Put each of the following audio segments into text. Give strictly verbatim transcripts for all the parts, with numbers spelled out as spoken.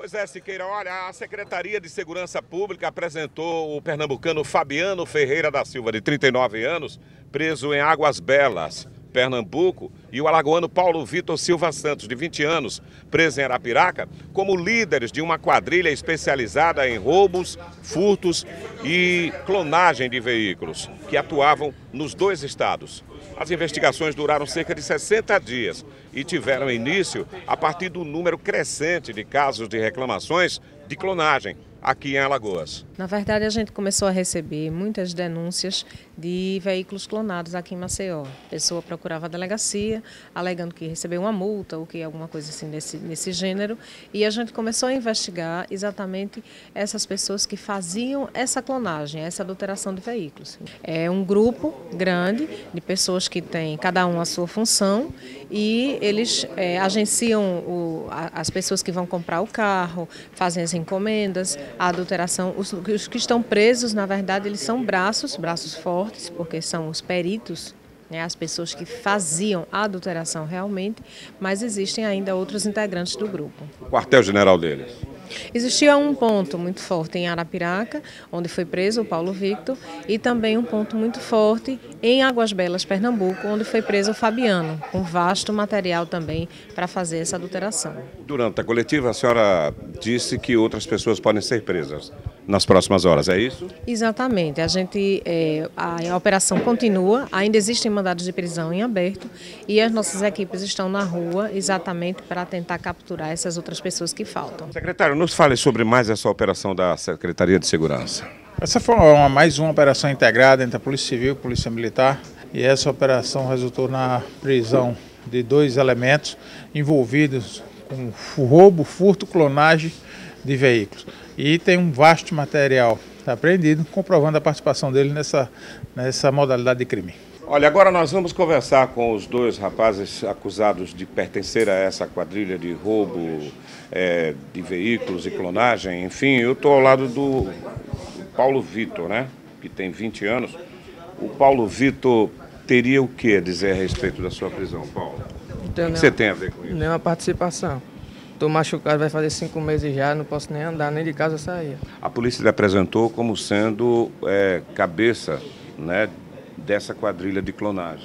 Pois é, Siqueira, olha, a Secretaria de Segurança Pública apresentou o pernambucano Fabiano Ferreira da Silva, de trinta e nove anos, preso em Águas Belas, Pernambuco, e o alagoano Paulo Vitor Silva Santos, de vinte anos, preso em Arapiraca, como líderes de uma quadrilha especializada em roubos, furtos e clonagem de veículos, que atuavam nos dois estados. As investigações duraram cerca de sessenta dias e tiveram início a partir do número crescente de casos de reclamações de clonagem aqui em Alagoas. Na verdade, a gente começou a receber muitas denúncias de veículos clonados aqui em Maceió. A pessoa procurava a delegacia, alegando que recebeu uma multa ou que alguma coisa assim desse, nesse gênero, e a gente começou a investigar exatamente essas pessoas que faziam essa clonagem, essa adulteração de veículos. É um grupo grande de pessoas que têm cada um a sua função e eles é, agenciam o, a, as pessoas que vão comprar o carro, fazem as encomendas, a adulteração. Os, os que estão presos, na verdade, eles são braços, braços fortes, porque são os peritos, né, as pessoas que faziam a adulteração realmente, mas existem ainda outros integrantes do grupo. O quartel-general deles? Existia um ponto muito forte em Arapiraca, onde foi preso o Paulo Victor, e também um ponto muito forte em Águas Belas, Pernambuco, onde foi preso o Fabiano, com vasto material também para fazer essa adulteração. Durante a coletiva, a senhora disse que outras pessoas podem ser presas nas próximas horas, é isso? Exatamente. A gente, é, a, a operação continua, ainda existem mandados de prisão em aberto e as nossas equipes estão na rua exatamente para tentar capturar essas outras pessoas que faltam. Secretário, nos fale sobre mais essa operação da Secretaria de Segurança. Essa foi uma, mais uma operação integrada entre a Polícia Civil e a Polícia Militar, e essa operação resultou na prisão de dois elementos envolvidos com roubo, furto, clonagem de veículos. E tem um vasto material apreendido, comprovando a participação dele nessa, nessa modalidade de crime. Olha, agora nós vamos conversar com os dois rapazes acusados de pertencer a essa quadrilha de roubo é, de veículos e clonagem. Enfim, eu estou ao lado do Paulo Vitor, né, que tem vinte anos. O Paulo Vitor teria o que a dizer a respeito da sua prisão, Paulo? O que você tem a ver com isso? Nenhuma participação. Estou machucado, vai fazer cinco meses já, não posso nem andar, nem de casa sair. A polícia lhe apresentou como sendo é, cabeça, né, dessa quadrilha de clonagem.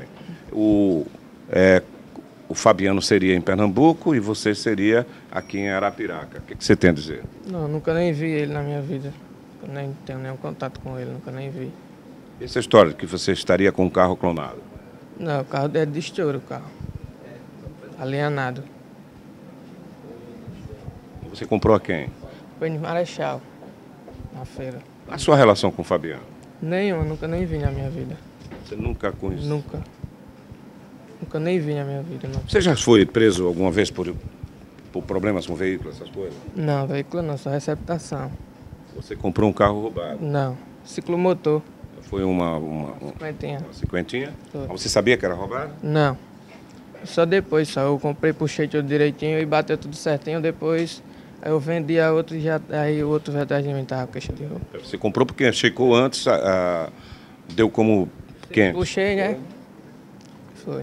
O, é, o Fabiano seria em Pernambuco e você seria aqui em Arapiraca. O que, que você tem a dizer? Não, nunca nem vi ele na minha vida. Eu nem tenho nenhum contato com ele, nunca nem vi. Essa história de que você estaria com um carro clonado? Não, o carro é de estouro, o carro. Alienado. Você comprou a quem? Foi em Marechal, na feira. A sua relação com o Fabiano? Nenhuma, nunca nem vi na minha vida. Você nunca conheceu? Nunca. Nunca nem vi na minha vida, não. Você já foi preso alguma vez por, por problemas com veículo, essas coisas? Não, veículo não, só receptação. Você comprou um carro roubado? Não, ciclomotor. Foi uma... uma, uma Cinquentinha. Uma cinquentinha? Foi. Mas você sabia que era roubado? Não. Só depois, só. Eu comprei, puxei tudo direitinho e bateu tudo certinho. Depois aí eu vendi a outro e já, aí o outro veio atrás de mim, tava com queixa de roubo. Você comprou porque checou antes, a, a, deu como quente? Puxei, né? Foi.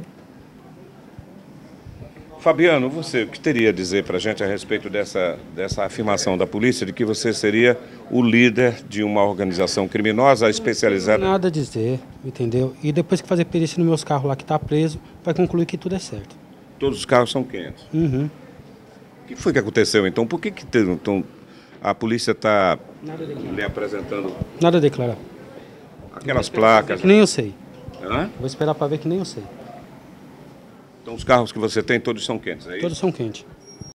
Fabiano, você, o que teria a dizer para a gente a respeito dessa, dessa afirmação da polícia de que você seria o líder de uma organização criminosa especializada? Não tem nada a dizer, entendeu? E depois que fazer perícia nos meus carros lá que está preso, vai concluir que tudo é certo. Todos os carros são quentes? Uhum. O que foi que aconteceu então? Por que, que tem, então, a polícia está lhe apresentando Nada a declarar. aquelas placas? Que nem eu sei. Hã? Vou esperar para ver que nem eu sei. Então os carros que você tem todos são quentes, é isso? Todos são quentes.